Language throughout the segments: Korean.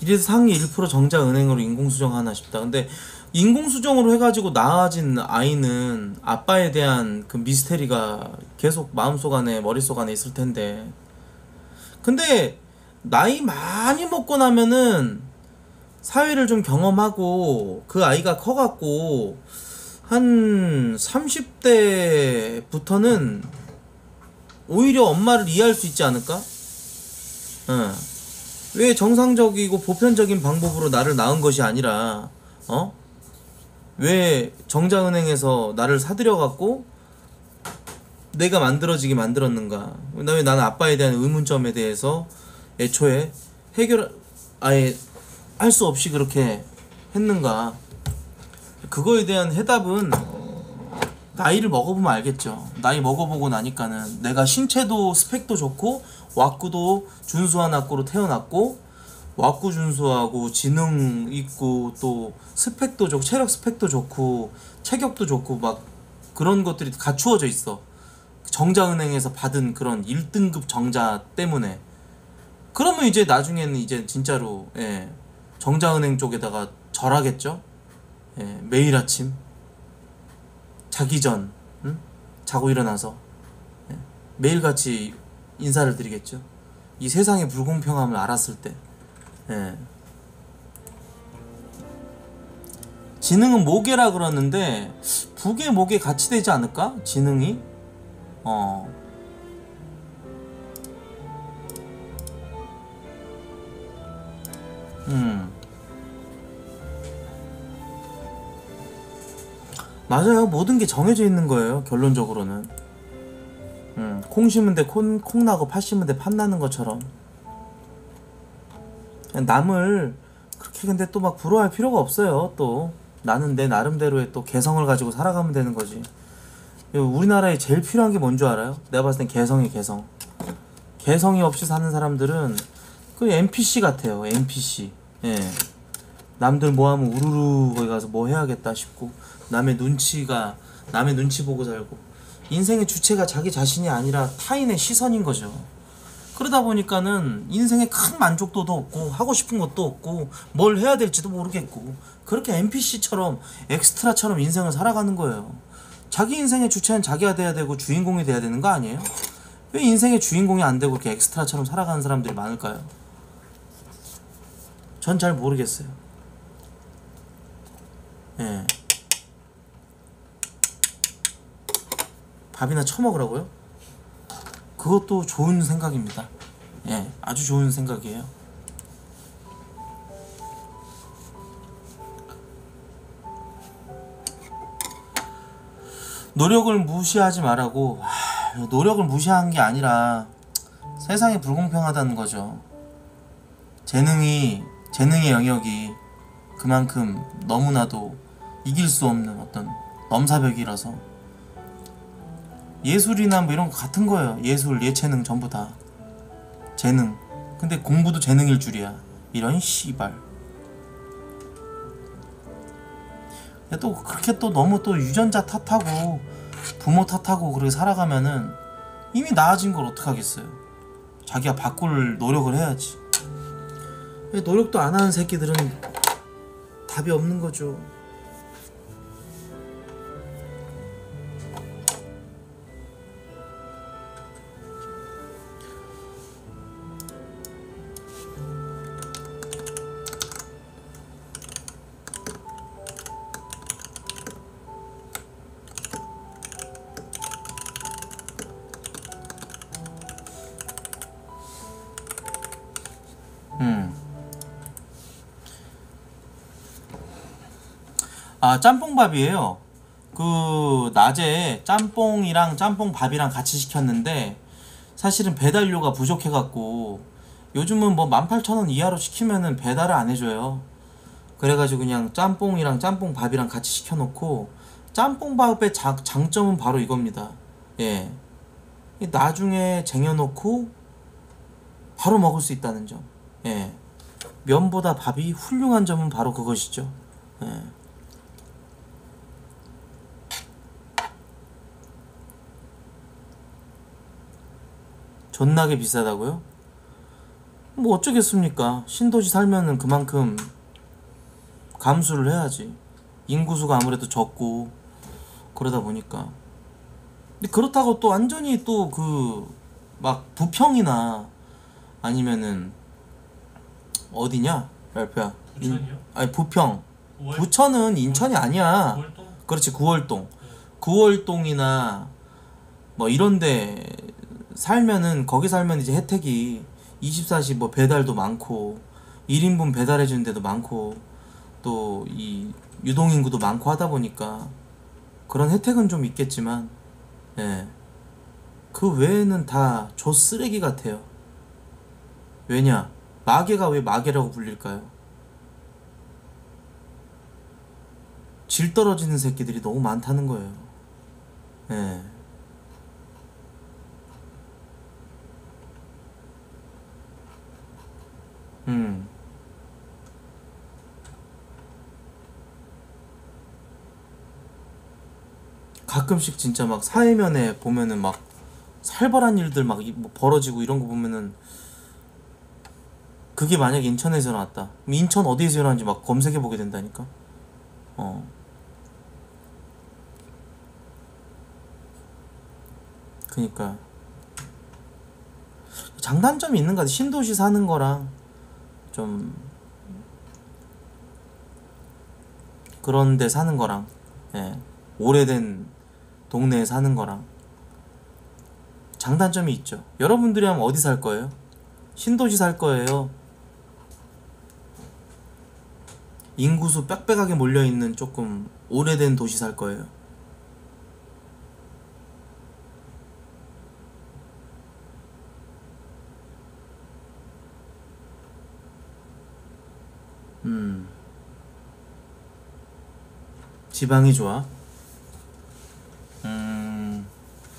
이래서 상위 1% 정자은행으로 인공수정하나 싶다. 근데 인공수정으로 해가지고 나아진 아이는 아빠에 대한 그 미스테리가 계속 마음속 안에 머릿속 안에 있을 텐데. 근데 나이 많이 먹고 나면은 사회를 좀 경험하고 그 아이가 커갖고 한 30대부터는 오히려 엄마를 이해할 수 있지 않을까? 어. 왜 정상적이고 보편적인 방법으로 나를 낳은 것이 아니라, 어? 왜 정자은행에서 나를 사들여갖고 내가 만들어지게 만들었는가? 왜 나는 아빠에 대한 의문점에 대해서 애초에 아예 할 수 없이 그렇게 했는가? 그거에 대한 해답은 나이를 먹어보면 알겠죠. 나이 먹어보고 나니까는 내가 신체도 스펙도 좋고 왁구도 준수한 왁구로 태어났고 왁구 준수하고 지능 있고 또 스펙도 좋고 체력 스펙도 좋고 체격도 좋고 막 그런 것들이 갖추어져 있어. 정자은행에서 받은 그런 1등급 정자 때문에. 그러면 이제 나중에는 이제 진짜로 정자은행 쪽에다가 절하겠죠. 매일 아침 자기 전 응? 자고 일어나서 매일같이 인사를 드리겠죠. 이 세상의 불공평함을 알았을 때. 지능은 모계라 그러는데 북의 목에 같이 되지 않을까? 지능이? 맞아요. 모든 게 정해져 있는 거예요. 결론적으로는. 콩 심은 데 콩 나고 팥 심은 데 팥 나는 것처럼. 남을 그렇게 근데 또 막 부러워할 필요가 없어요. 또 나는 내 나름대로의 또 개성을 가지고 살아가면 되는 거지. 우리나라에 제일 필요한 게 뭔 줄 알아요? 내가 봤을 땐 개성이 개성. 개성이 없이 사는 사람들은 그 NPC 같아요. NPC. 예. 남들 뭐 하면 우르르 거기 가서 뭐 해야겠다 싶고 남의 눈치 보고 살고 인생의 주체가 자기 자신이 아니라 타인의 시선인 거죠. 그러다 보니까는 인생에 큰 만족도도 없고 하고 싶은 것도 없고 뭘 해야 될지도 모르겠고 그렇게 NPC처럼 엑스트라처럼 인생을 살아가는 거예요. 자기 인생의 주체는 자기가 돼야 되고 주인공이 돼야 되는 거 아니에요? 왜 인생의 주인공이 안 되고 이렇게 엑스트라처럼 살아가는 사람들이 많을까요? 전 잘 모르겠어요. 예. 밥이나 처먹으라고요? 그것도 좋은 생각입니다. 예, 아주 좋은 생각이에요. 노력을 무시하지 말라고. 노력을 무시한 게 아니라 세상이 불공평하다는 거죠. 재능의 영역이 그만큼 너무나도 이길 수 없는 어떤 넘사벽이라서 예술이나 뭐 이런 거 같은 거예요. 예술, 예체능 전부 다 재능. 근데 공부도 재능일 줄이야. 이런 씨발. 또 그렇게 또 너무 또 유전자 탓하고 부모 탓하고 그렇게 살아가면은 이미 나아진 걸 어떡하겠어요. 자기가 바꿀 노력을 해야지. 노력도 안 하는 새끼들은 답이 없는 거죠. 아, 짬뽕밥이에요. 그 낮에 짬뽕이랑 짬뽕밥이랑 같이 시켰는데 사실은 배달료가 부족해갖고 요즘은 뭐 18,000원 이하로 시키면은 배달을 안 해줘요. 그래가지고 그냥 짬뽕이랑 짬뽕밥이랑 같이 시켜놓고 짬뽕밥의 장점은 바로 이겁니다. 예, 나중에 쟁여놓고 바로 먹을 수 있다는 점. 예, 면보다 밥이 훌륭한 점은 바로 그것이죠. 예. 존나게 비싸다고요? 뭐 어쩌겠습니까? 신도시 살면은 그만큼 감수를 해야지. 인구수가 아무래도 적고 그러다 보니까. 근데 그렇다고 또 완전히 또 그 막 부평이나 아니면은 어디냐 랄프야, 부천이요? 아니 부평, 5월? 부천은 인천이 아니야. 5월동? 그렇지, 구월동. 네. 구월동이나 뭐 이런데 살면은, 거기 살면 이제 혜택이 24시 뭐 배달도 많고 1인분 배달해 주는 데도 많고 또 이 유동인구도 많고 하다 보니까 그런 혜택은 좀 있겠지만, 예, 그 외에는 다 좆쓰레기 같아요. 왜냐? 마개가 왜 마개라고 불릴까요? 질 떨어지는 새끼들이 너무 많다는 거예요. 예. 음. 가끔씩 진짜 막 사회면에 보면은 막 살벌한 일들 막 뭐 벌어지고 이런 거 보면은, 그게 만약에 인천에서 나왔다. 그럼 인천 어디에서 일어났는지 막 검색해 보게 된다니까. 어. 그니까 장단점이 있는 것 같아. 신도시 사는 거랑 좀 그런 데 사는 거랑, 예, 오래된 동네에 사는 거랑 장단점이 있죠. 여러분들이 하면 어디 살 거예요? 신도시 살 거예요? 인구수 빽빽하게 몰려있는 조금 오래된 도시 살 거예요? 음, 지방이 좋아? 음,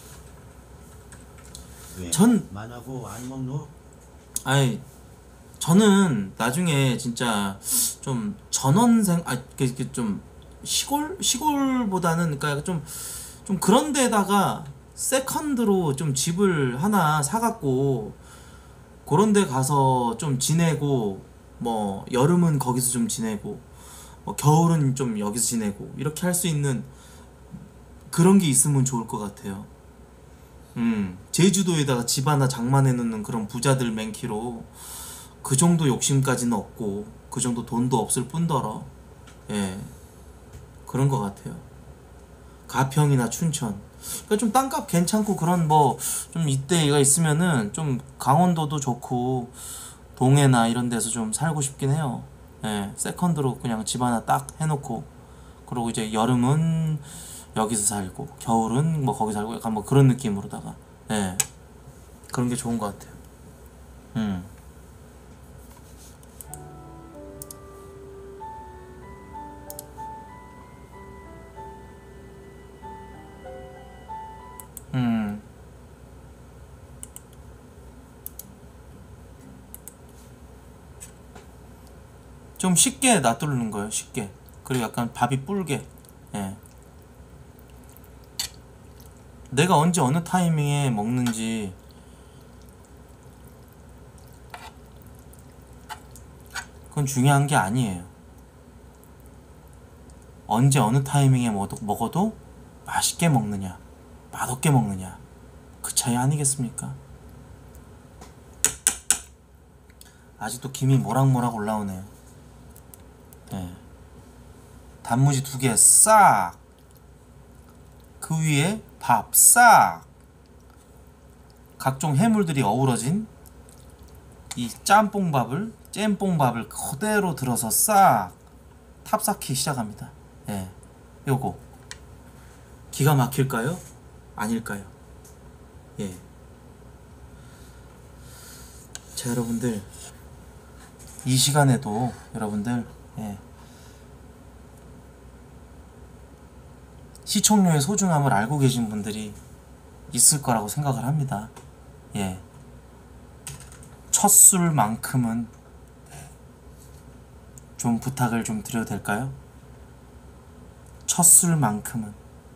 왜? 전, 만하고 안 먹노? 아니, 저는 나중에 진짜 좀 전원생, 좀 시골보다는, 그러니까 좀 그런 데다가 세컨드로 좀 집을 하나 사갖고 그런 데 가서 좀 지내고, 뭐 여름은 거기서 좀 지내고 뭐 겨울은 좀 여기서 지내고 이렇게 할 수 있는 그런 게 있으면 좋을 것 같아요. 제주도에다가 집 하나 장만해 놓는 그런 부자들 맨키로 그 정도 욕심까지는 없고 그 정도 돈도 없을 뿐더러, 예, 그런 것 같아요. 가평이나 춘천. 그러니까 좀 땅값 괜찮고 그런 뭐 좀 이때가 있으면은 좀 강원도도 좋고 동해나 이런 데서 좀 살고 싶긴 해요. 예, 세컨드로 그냥 집 하나 딱 해놓고 그리고 이제 여름은 여기서 살고 겨울은 뭐 거기 살고 약간 뭐 그런 느낌으로다가, 예, 그런 게 좋은 것 같아요. 음, 음, 좀 쉽게 놔두는 거예요. 쉽게. 그리고 약간 밥이 불게. 예. 내가 언제 어느 타이밍에 먹는지 그건 중요한 게 아니에요. 언제 어느 타이밍에 먹어도 맛있게 먹느냐 맛없게 먹느냐 그 차이 아니겠습니까? 아직도 김이 모락모락 올라오네요. 네. 단무지 2개 싹, 그 위에 밥 싹, 각종 해물들이 어우러진 이 짬뽕밥을 그대로 들어서 싹 탑쌓기 시작합니다. 예, 요거 기가 막힐까요? 아닐까요? 예. 자, 여러분들 이 시간에도 여러분들, 예, 시청료의 소중함을 알고 계신 분들이 있을 거라고 생각을 합니다. 예, 첫 술만큼은 좀 부탁을 좀 드려도 될까요? 첫 술만큼은,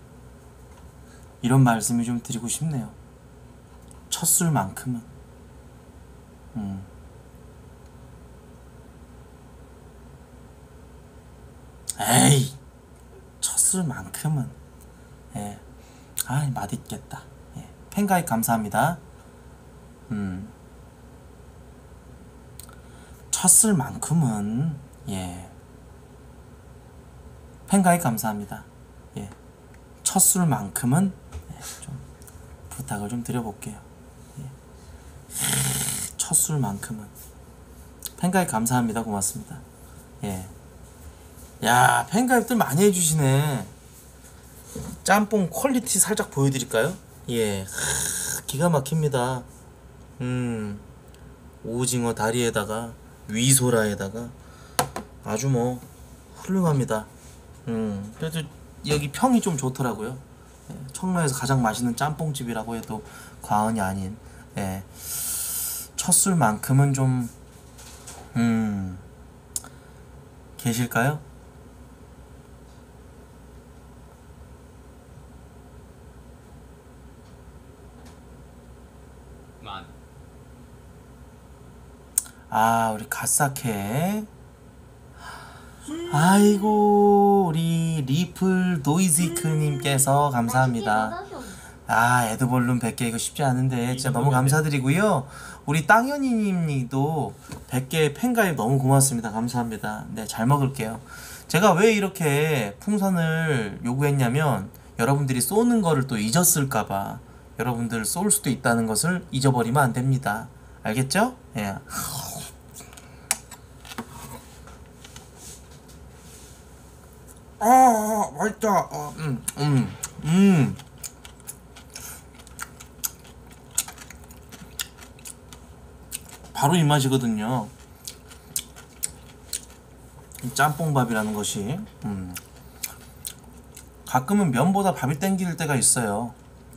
이런 말씀이 좀 드리고 싶네요. 첫 술만큼은. 에이, 쳤을만큼은. 예. 아, 맛있겠다. 예. 팬가입 감사합니다. 쳤을만큼은. 예. 팬가입 감사합니다. 예. 쳤술만큼은. 예. 좀 부탁을 좀 드려볼게요. 예. 쳤술만큼은. 팬가입 감사합니다. 고맙습니다. 예. 야, 팬가입들 많이 해주시네. 짬뽕 퀄리티 살짝 보여드릴까요? 예, 기가 막힙니다. 오징어 다리에다가 위소라에다가 아주 뭐 훌륭합니다. 그래도 여기 평이 좀 좋더라고요. 예, 청라에서 가장 맛있는 짬뽕집이라고 해도 과언이 아닌. 예, 첫술만큼은 좀 계실까요? 아, 우리 갓사케. 아이고, 우리 리플 노이지크님께서 감사합니다. 아, 에드벌룬 100개 이거 쉽지 않은데 진짜 너무 감사드리고요. 우리 땅현이님도 100개 팬가입 너무 고맙습니다. 감사합니다. 네, 잘 먹을게요. 제가 왜 이렇게 풍선을 요구했냐면 여러분들이 쏘는 거를 또 잊었을까봐. 여러분들 쏠 수도 있다는 것을 잊어버리면 안 됩니다. 알겠죠? 예. 맛있다. 바로 이 맛이거든요. 이 짬뽕밥이라는 것이. 가끔은 면보다 밥이 땡길 때가 있어요.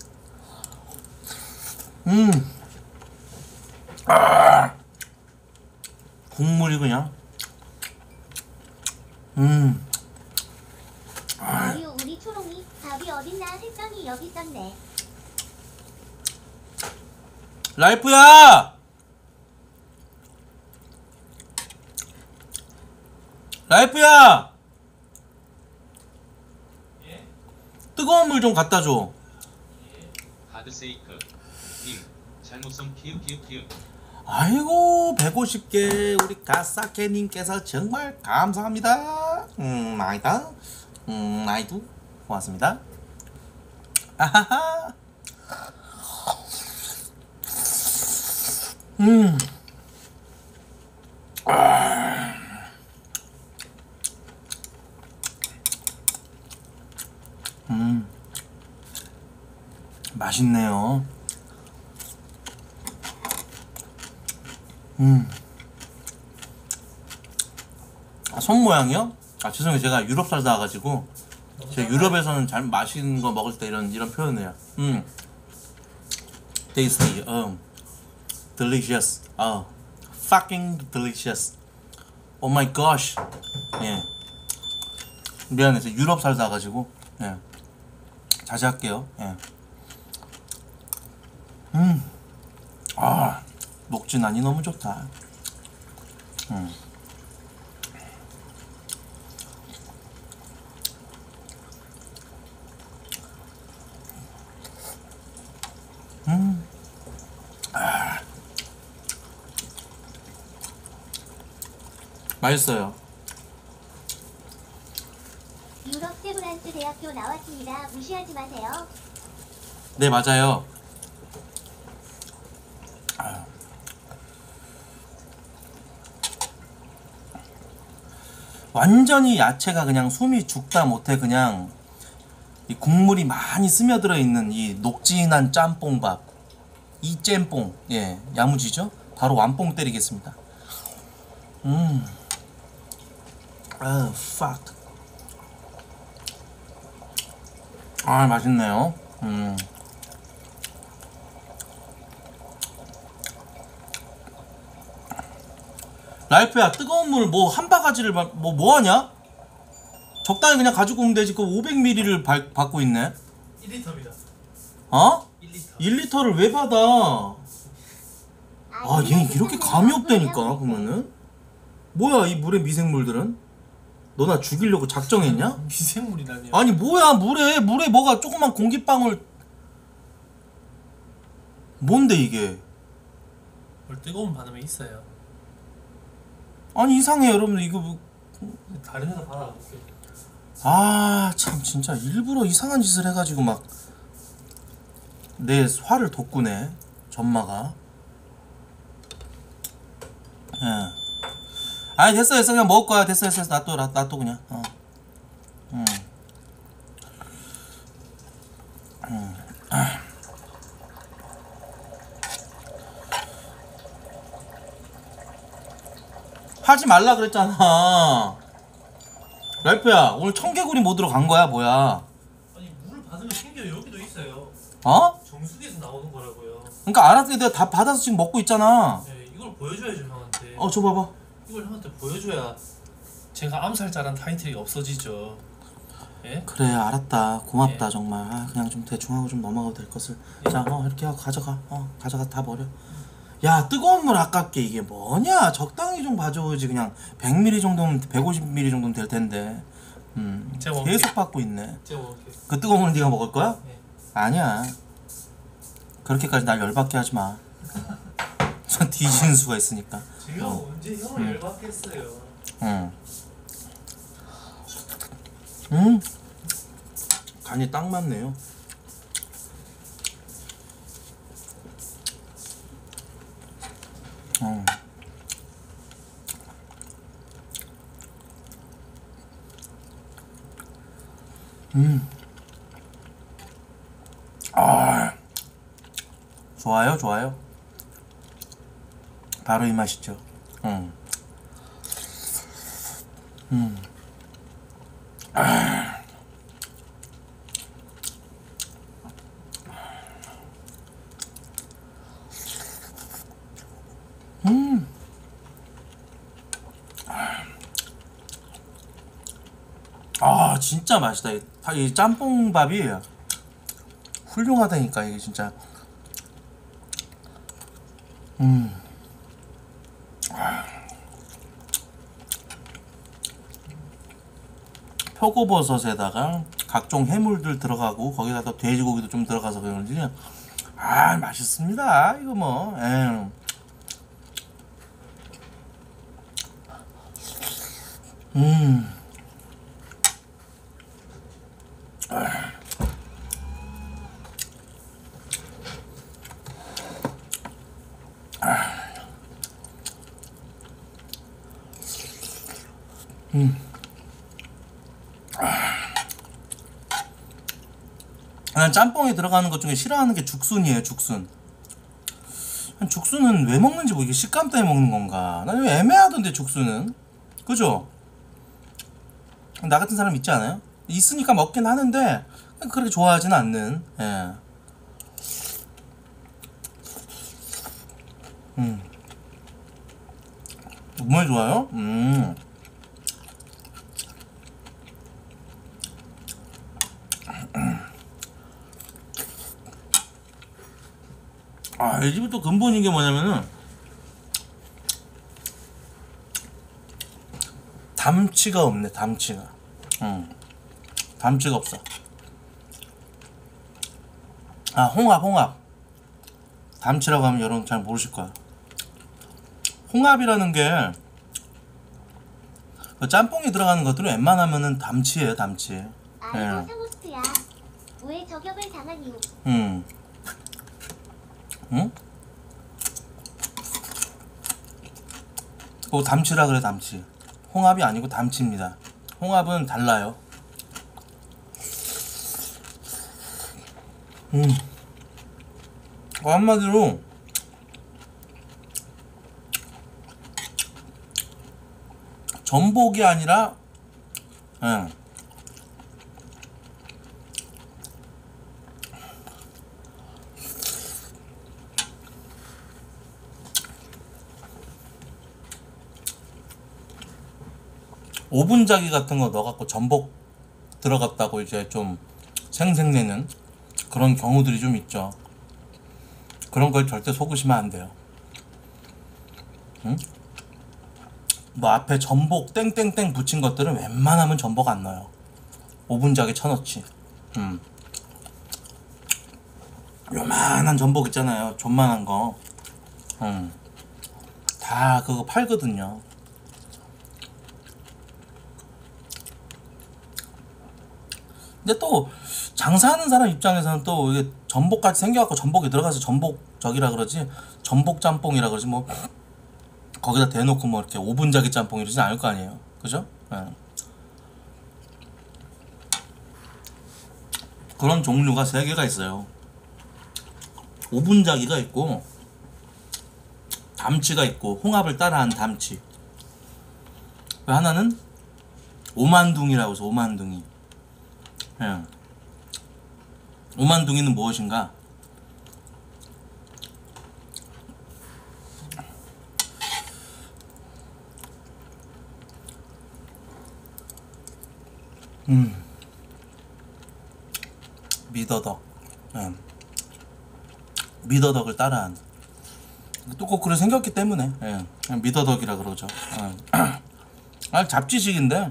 국물이 그냥. 아유, 우리 초롱이 밥이 어딨나 했더니 여기 있었네. 라이프야! 라이프야! 예? 뜨거운 물 좀 갖다 줘. 예? 하드세이크 님 잘못성 키읔 아이고, 150개 우리 가사케님께서 정말 감사합니다. 나이다. 나이도 고맙습니다. 아하하. 맛있네요. 아, 손 모양이요? 아, 죄송해요. 제가 유럽 살다 와가지고 제가 유럽에서는 잘 맛있는 거 먹을 때 이런 표현을 해요. tasty, delicious, fucking delicious. Oh my gosh. 예. 미안해, 제가 유럽 살다 와가지고 예. 자제할게요. 예. 아, 녹진하니 너무 좋다. 맛있어요. 유럽 세브란스 대학교 나왔습니다. 무시하지 마세요. 네, 맞아요. 완전히 야채가 그냥 숨이 죽다 못해 그냥 이 국물이 많이 스며들어 있는 이 녹진한 짬뽕밥. 이 짬뽕. 예, 야무지죠? 바로 완뽕 때리겠습니다. 아, fuck. 아, 맛있네요. 라이프야, 뜨거운 물 뭐 한 바가지를 뭐 하냐? 적당히 그냥 가지고 오면 되지. 그 500ml를 받고 있네. 1리터입니다. 어? 1리터. 1리터를 왜 받아? 아, 얘 이렇게 감이 없다니까. 그러면은 뭐야 이 물의 미생물들은? 너 나 죽이려고 작정했냐? 미생물이라니. 아니 뭐야, 물에 뭐가 조그만 공기방울. 뭔데 이게? 뭘 뜨거운 반응이 있어요. 아니 이상해 여러분들. 이거 뭐... 다른 데서 받아볼게요. 아 참 진짜 일부러 이상한 짓을 해가지고 막 내 화를 돋구네 전마가. 예. 아니 됐어 그냥 먹을 거야. 됐어 놔둬 그냥. 하지 말라 그랬잖아. 랄프야 오늘 청개구리 모드로 간 거야 뭐야? 아니 물을 받으면 생겨요. 여기도 있어요. 어? 정수기에서 나오는 거라고요. 그러니까 알았어. 내가 다 받아서 지금 먹고 있잖아. 네, 이걸 보여줘야죠 형한테. 줘 봐봐. 이걸 형한테 보여줘야 제가 암살자란 타이틀이 없어지죠. 예? 그래 알았다. 고맙다 예. 정말. 아, 그냥 좀 대충 하고 좀 넘어가도 될 것을. 자 이렇게 하고 가져가. 가져가 다 버려. 야 뜨거운 물 아깝게 이게 뭐냐. 적당히 좀 봐줘야지. 그냥 100ml 정도면 150ml 정도면 될 텐데. 제가 먹을게요. 계속 받고 있네. 제가 먹을게요. 그 뜨거운 물 네가 먹을 거야? 네. 아니야. 그렇게까지 날 열받게 하지 마. 저 뒤지는 수가 있으니까. 제가 언제 형을 열받겠어요. 간이 딱 맞네요. 좋아요. 바로 이 맛이죠. 진짜 맛있다. 이 짬뽕밥이 훌륭하다니까 이게 진짜. 표고버섯에다가 각종 해물들 들어가고 거기다가 돼지고기도 좀 들어가서 그런지 맛있습니다. 이거 뭐. 난 짬뽕에 들어가는 것 중에 싫어하는 게 죽순이에요. 죽순은 왜 먹는지 모르겠어. 식감 때문에 먹는 건가? 난 애매하던데 죽순은. 그죠? 나 같은 사람 있지 않아요? 있으니까 먹긴 하는데 그렇게 좋아하지는 않는. 예. 정말 좋아요? 이 집은 또 근본인 게 뭐냐면은 담치가 없네. 담치가 없어. 홍합 담치라고 하면 여러분 잘 모르실 거야. 홍합이라는 게 그 짬뽕에 들어가는 것들은 웬만하면은 담치예요. 담치. 아이고 상호스트야. 왜 저격을 당한 이유? 응? 담치라 그래. 담치. 홍합이 아니고 담치입니다. 홍합은 달라요. 한마디로 전복이 아니라 예. 5분짜기 같은 거 넣어갖고 전복 들어갔다고 이제 좀 생색내는 그런 경우들이 좀 있죠. 그런 걸 절대 속으시면 안 돼요. 응? 뭐 앞에 전복 땡땡땡 붙인 것들은 웬만하면 전복 안 넣어요. 오분작에 쳐넣지. 요만한 전복 있잖아요. 존만한 거. 다 그거 팔거든요. 근데 또 장사하는 사람 입장에서는 또 이게 전복같이 생겨갖고 전복이 들어가서 전복적이라 그러지, 전복 짬뽕이라 그러지, 뭐 거기다 대놓고 뭐 이렇게 오분자기 짬뽕 이러진 않을 거 아니에요. 그죠? 예. 그런 종류가 3개가 있어요. 오분자기가 있고 담치가 있고 홍합을 따라한 담치. 하나는 오만둥이라고 해서 오만둥이. 예. 오만둥이는 무엇인가? 미더덕. 예. 미더덕을 따라한. 또 꼭 그래 생겼기 때문에, 예. 그냥 미더덕이라 그러죠. 예. 아, 잡지식인데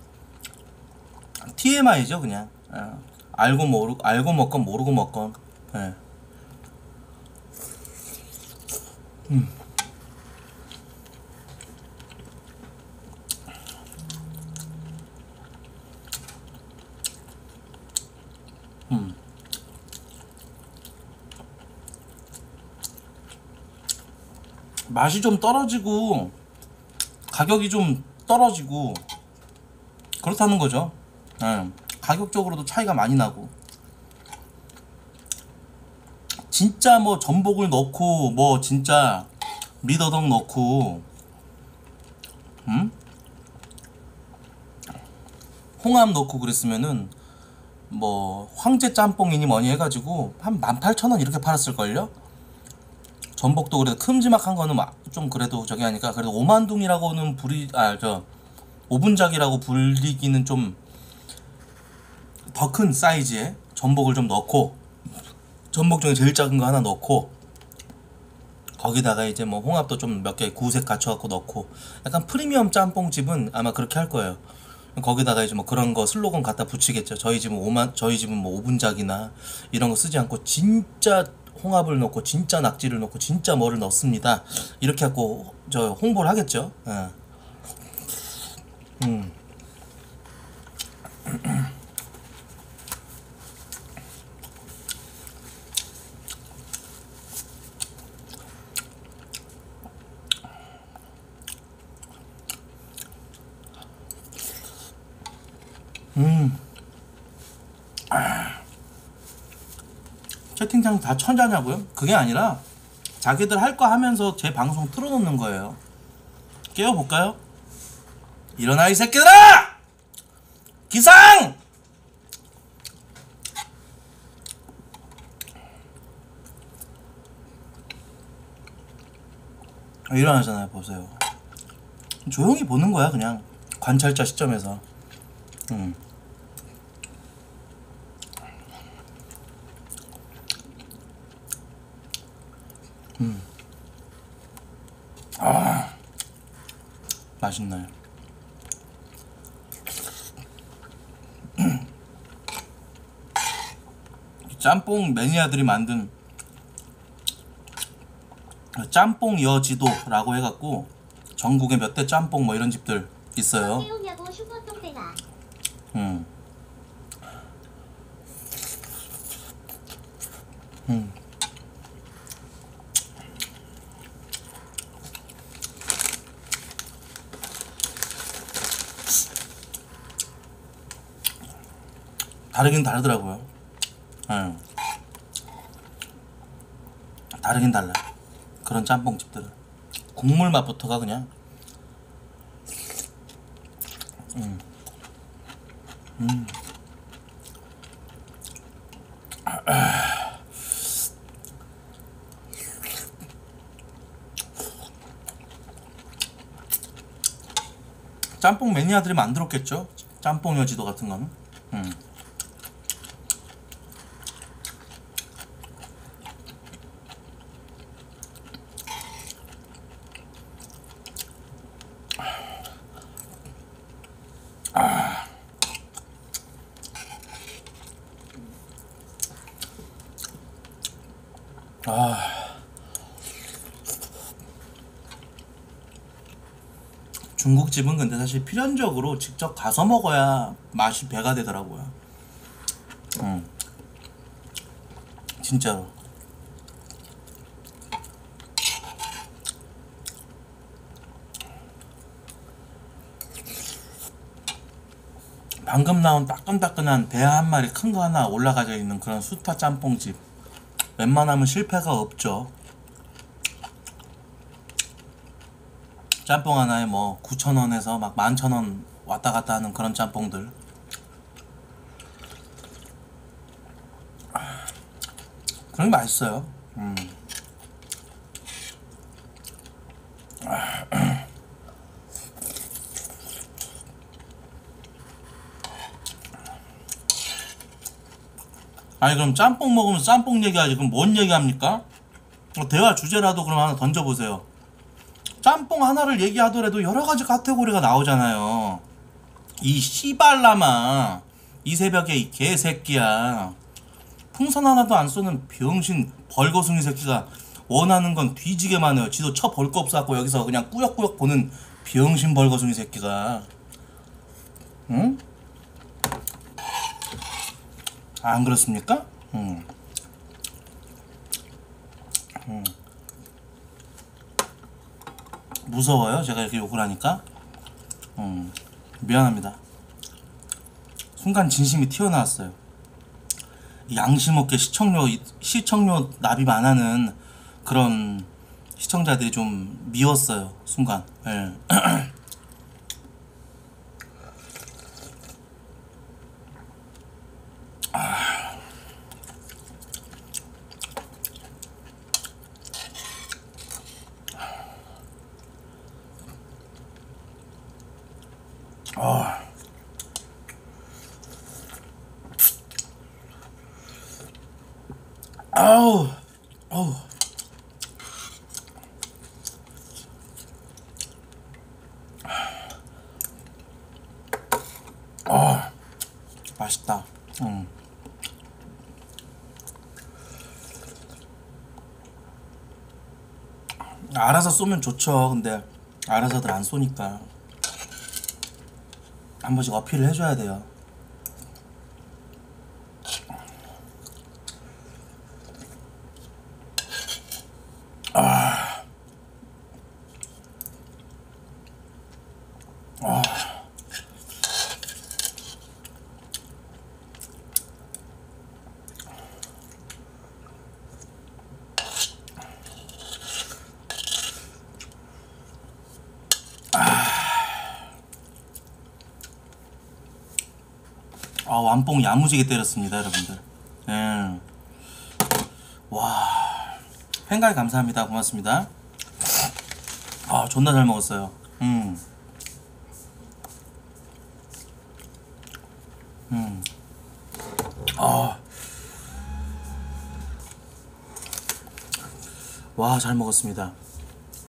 TMI죠 그냥. 예. 알고 먹건 모르고 먹건. 예. 맛이 좀 떨어지고 가격이 좀 떨어지고 그렇다는 거죠. 예. 가격적으로도 차이가 많이 나고. 진짜 뭐 전복을 넣고 뭐 진짜 미더덕 넣고 홍합 넣고 그랬으면은 뭐 황제 짬뽕이니 뭐니 해가지고 한 18,000원 이렇게 팔았을걸요. 전복도 그래도 큼지막한 거는 좀 그래도 저기 하니까, 그래도 오만둥이라고는 오분작이라고 불리기는 좀 더 큰 사이즈의 전복을 좀 넣고, 전복 중에 제일 작은 거 하나 넣고, 거기다가 이제 뭐 홍합도 좀 몇 개 구색 갖춰갖고 넣고, 약간 프리미엄 짬뽕집은 아마 그렇게 할 거예요. 거기다가 이제 뭐 그런 거 슬로건 갖다 붙이겠죠. 저희 집은 뭐 오분작이나 이런 거 쓰지 않고 진짜 홍합을 넣고 진짜 낙지를 넣고 진짜 뭐를 넣습니다. 이렇게 하고 저 홍보를 하겠죠. 예. 채팅창 다 천자냐고요? 그게 아니라 자기들 할 거 하면서 제 방송 틀어놓는 거예요. 깨워볼까요? 일어나 이 새끼들아! 기상! 일어나잖아요. 보세요. 조용히 보는 거야 그냥 관찰자 시점에서. 아, 맛있나요? 짬뽕 매니아들이 만든 짬뽕 여지도라고 해갖고 전국에 몇 대 짬뽕 뭐 이런 집들 있어요. 태우냐고 슈퍼통대나. 음. 다르긴 다르더라고요. 다르긴 달라. 그런 짬뽕집들은 국물 맛부터가 그냥. 짬뽕 매니아들이 만들었겠죠. 짬뽕 여지도 같은 거는. 중국집은 근데 사실 필연적으로 직접 가서 먹어야 맛이 배가 되더라고요. 진짜로. 방금 나온 따끈따끈한 배 한 마리 큰 거 하나 올라가져 있는 그런 수타 짬뽕집, 웬만하면 실패가 없죠. 짬뽕 하나에 뭐 9,000원에서 막 11,000원 왔다 갔다 하는 그런 짬뽕들. 그런 게 맛있어요. 아니 그럼 짬뽕 먹으면서 짬뽕 얘기하지 그럼 뭔 얘기합니까? 대화 주제라도 그럼 하나 던져보세요. 짬뽕 하나를 얘기하더라도 여러가지 카테고리가 나오잖아요. 이 씨발라마, 이 새벽에 이 개새끼야, 풍선 하나도 안 쏘는 병신 벌거숭이 새끼가 원하는 건 뒤지게 많아요. 지도 쳐 볼 거 없어갖고 여기서 그냥 꾸역꾸역 보는 병신 벌거숭이 새끼가. 응? 안 그렇습니까? 무서워요? 제가 이렇게 욕을 하니까? 미안합니다. 순간 진심이 튀어나왔어요. 양심 없게 시청료 납입 안 하는 그런 시청자들이 좀 미웠어요. 순간. 예. 아우, 아우. 맛있다. 알아서 쏘면 좋죠. 근데 알아서들 안 쏘니까 한 번씩 어필을 해줘야 돼요. 완뽕 야무지게 때렸습니다, 여러분들. 예. 와, 팬가이 감사합니다. 고맙습니다. 존나 잘 먹었어요. 와, 잘 먹었습니다.